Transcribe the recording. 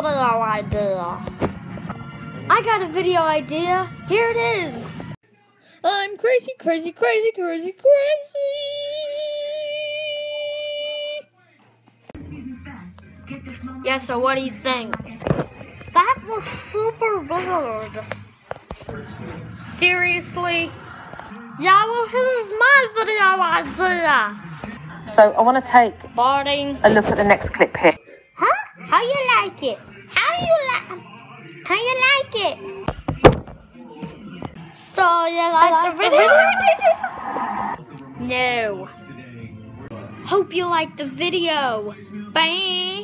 video idea. I got a video idea. Here it is. I'm crazy, crazy, crazy, crazy, crazy. Yeah, so what do you think? That was super weird. Seriously? Yeah, well, here's my video idea. So I want to take Boarding. a look at the next clip here. Huh? How you like it? How you like it? So you like the video? No. Hope you like the video. Bang.